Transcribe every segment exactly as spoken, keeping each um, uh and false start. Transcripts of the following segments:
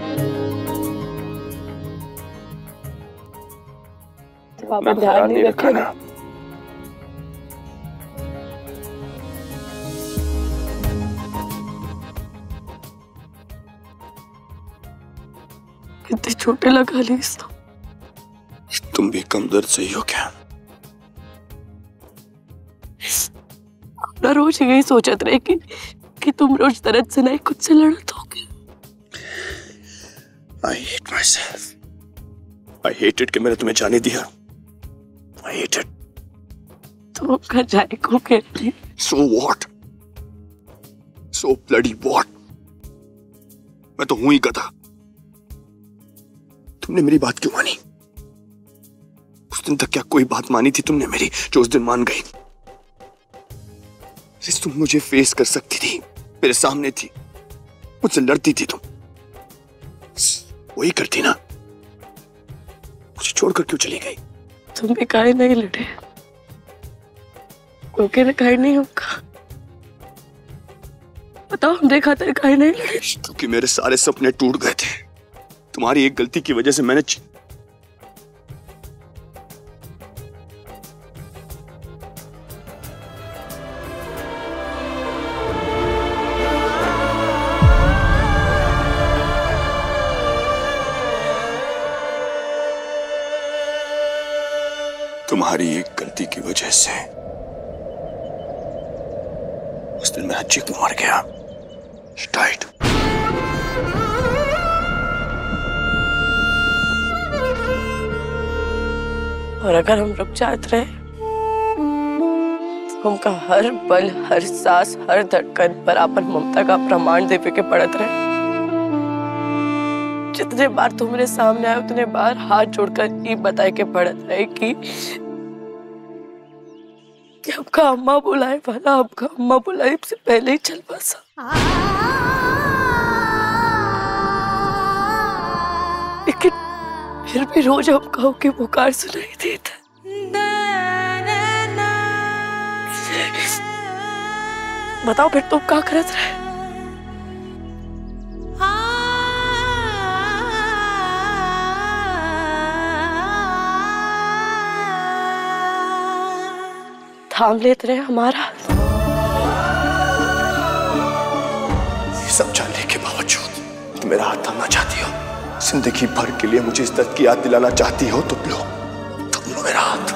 पापा ध्यान नहीं रखा ना। कितने छोटे लगा ली इसको। तुम भी कम दर्द सही हो क्या? अपना रोज यही सोचत रहे कि कि तुम रोज दर्द से नहीं खुद से लड़त होगे। I hate myself. I hate it कि मैंने तुम्हें जाने दिया। I hate it. तुम अपना जाए को कहती। So what? So bloody what? मैं तो हूं ही गधा। तुमने मेरी बात क्यों मानी? उस दिन तक क्या कोई बात मानी थी तुमने मेरी जो उस दिन मान गई? तुम मुझे फेस कर सकती थी, मेरे सामने थी, मुझसे लड़ती थी तुम, वही करती ना। मुझे छोड़कर क्यों चली गई? तुम भी काहे नहीं लड़े? ओके ने काहे नहीं होगा? बताओ हमने खातिर काहे नहीं लड़े? क्योंकि मेरे सारे सपने टूट गए थे। तुम्हारी एक गलती की वजह से मैंने च... तुम्हारी एक गलती की वजह से उस दिन मेरा चिक मर गया। She died. और अगर हम रुक जाते रहे तो हमका हर पल, हर सांस, हर धड़कन पर अपन ममता का प्रमाण देवे के पड़त रहे। जितने बार तुम मेरे सामने आए उतने बार हाथ जोड़कर ये बताए के पड़त रहे कि कि आपका अम्मा बुलाए वाला आपका अम्मा बुलाए से पहले ही चल बसा। लेकिन फिर भी रोज हम कहो कि पुकार सुनाई देता। बताओ फिर तुम क्या करत रहे? थाम लेते रहे हमारा। ये सब जानने के बावजूद तुम मेरा हाथ थामना चाहती हो, जिंदगी भर के लिए मुझे इस दर्द की याद दिलाना चाहती हो, तो लो थाम लो मेरा हाथ।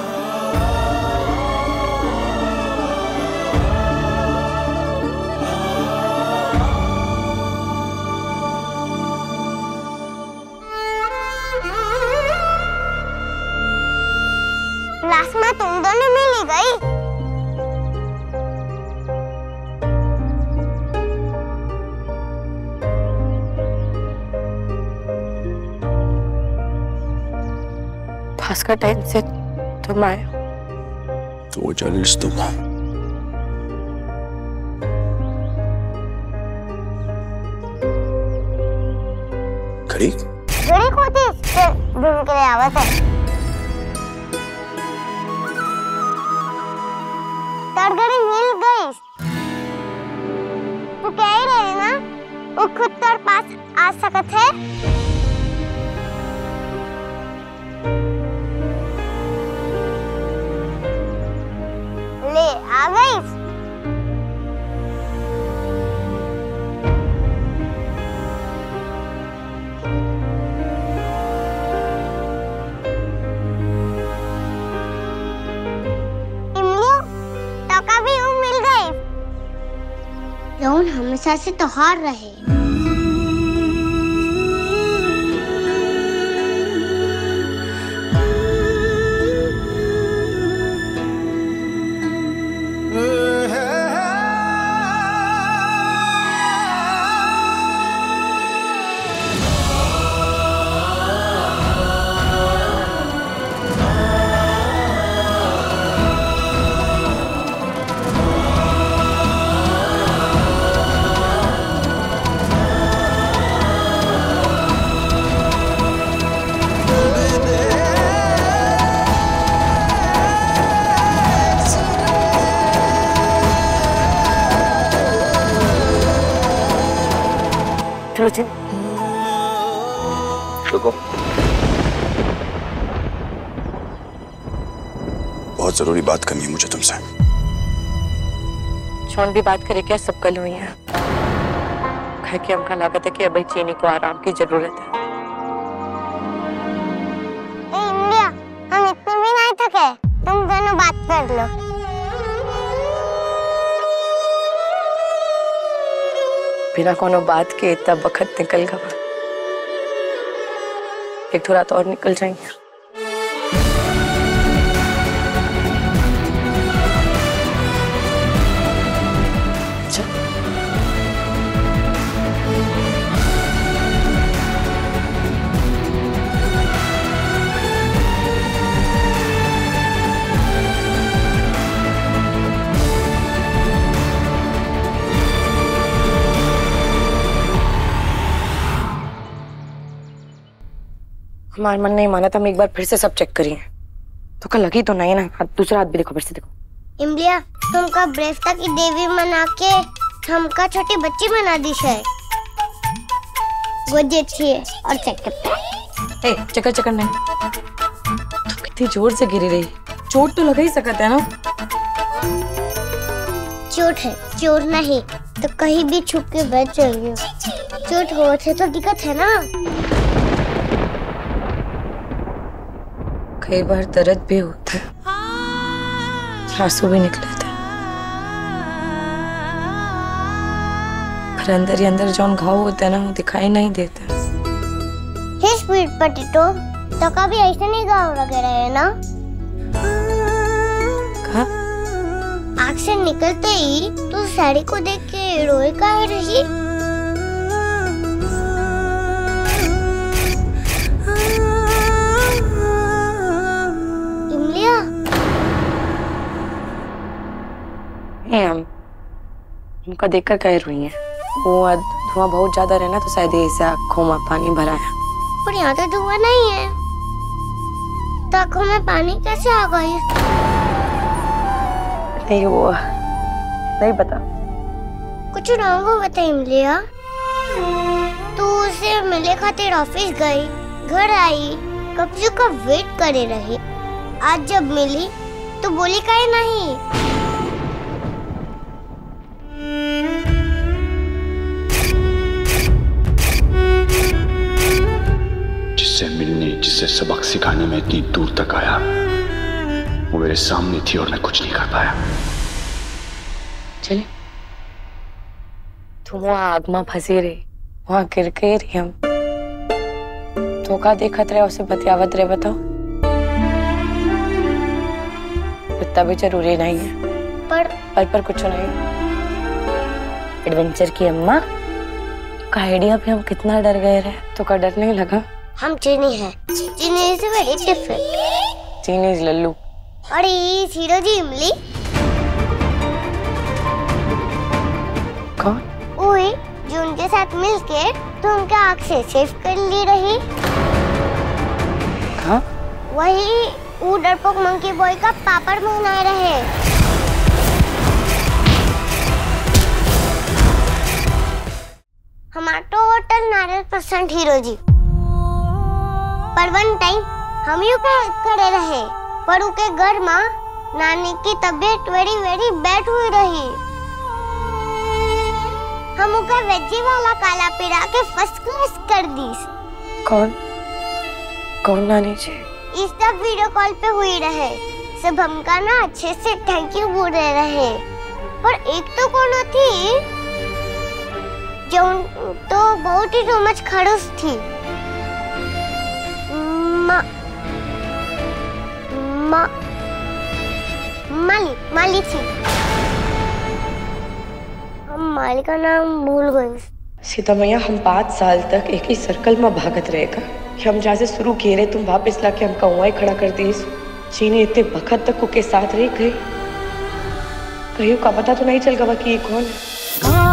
क्लास में तुम दोनों मिली गई। भास्कर टाइम से तुम आए तो वो जर्नलिस्ट तुम हो। घड़ी घड़ी को थी ढूंढ के ले आवत है। तर घड़ी मिल गई। तू कह ही रही ना वो खुद तेरे पास आ सकत है। ले आ गई। इमलियो तो कभी वो मिल गई। यौन हमेशा से तो हार रहे। चलो जी। रुको, बहुत जरूरी बात करनी है मुझे तुमसे। जौन भी बात करे क्या सब कल हुई है। कह के हमका लागत है कि अभी चीनी को आराम की जरूरत है। ए इंडिया, हम इतने भी नहीं थके, तुम दोनों बात कर लो। बिना कोनो बात के इतना वक्त निकल गया, एक थोड़ा तो और निकल जाएंगे। हमारा मन नहीं माना था, हम एक बार फिर से सब चेक करिए। तो कल लगी तो नहीं ना, दूसरा हाथ भी देखो, फिर से देखो। इमलिया, तुमका ब्रेवता की देवी मना के हमका छोटी बच्ची बना दी है। वो अच्छी है और चेक करते हैं। ए, चक्कर चक्कर नहीं, तो कितनी जोर से गिरी रही, चोट तो लगा ही सकता है ना। चोट है, चोट नहीं तो कहीं भी छुप के बैठ जाइए। चोट हो थे तो दिक्कत है ना। कई बार दर्द भी होता है, आंसू भी निकले थे, पर अंदर ही अंदर जौन घाव होते हैं ना, वो दिखाई नहीं देते। हे स्वीट पोटैटो, तो कभी ऐसे नहीं घाव लगे रहे ना? कहा? आँख से निकलते ही तू साड़ी को देख के रोए काहे रही? हम उनका देखकर कह रही हैं, वो धुआं बहुत ज्यादा रहना तो शायद ऐसे आँखों में पानी भरा है। पर यहाँ तो धुआं नहीं है, तो आँखों में पानी कैसे आ गई? नहीं वो नहीं पता। कुछ रंग हो बता इमलिया। तू उसे मिले खातिर ऑफिस गई, घर आई, कब से कब वेट करे रही। आज जब मिली तो बोली काहे नहीं? जिससे मिलने, जिससे सबक सिखाने में इतनी दूर तक आया, वो मेरे सामने थी और मैं कुछ नहीं कर पाया। चले तुम वहाँ आग में फंसी रही, वहाँ गिर के रही, हम धोखा देखत रहे, उसे बतियावत रहे। बताओ, इतना भी जरूरी नहीं है। पर पर पर कुछ नहीं। एडवेंचर की अम्मा का आइडिया भी हम कितना डर गए रहे, तो का डर नहीं लगा? हम चीनी है, Cheeni is very different. Cheeni is लल्लू और ये हीरो जी इमली। कौन? ओए, जो उनके साथ मिलके तो उनके आँख से सेव कर ली रही। हाँ? वही वो डरपोक मंकी बॉय का पापड़ बना रहे। हमारा तो होटल नारियल परसेंट हीरो जी। पर वन टाइम हम यू का करे रहे, पर उनके घर माँ नानी की तबीयत वेरी वेरी बैड हुई रही। हम उनका वेजी वाला काला पिरा के फर्स्ट क्लास कर दी। कौन कौन नानी जी? इस तब वीडियो कॉल पे हुई रहे, सब हमका ना अच्छे से थैंक यू बोल रहे। पर एक तो कौन थी जो तो बहुत ही समझ खड़ूस थी। मा, मा, माली माली थी। हम माली का नाम भूल गए। सीता मैया, हम पाँच साल तक एक ही सर्कल में भागत रहेगा कि हम जहाँ से शुरू किए रहे, तुम वापस लाके हमका वहाँ ही खड़ा कर दी। चीनी इतने वक्त तक के साथ रही गई, कहीं का पता तो नहीं चल गया कि ये कौन है।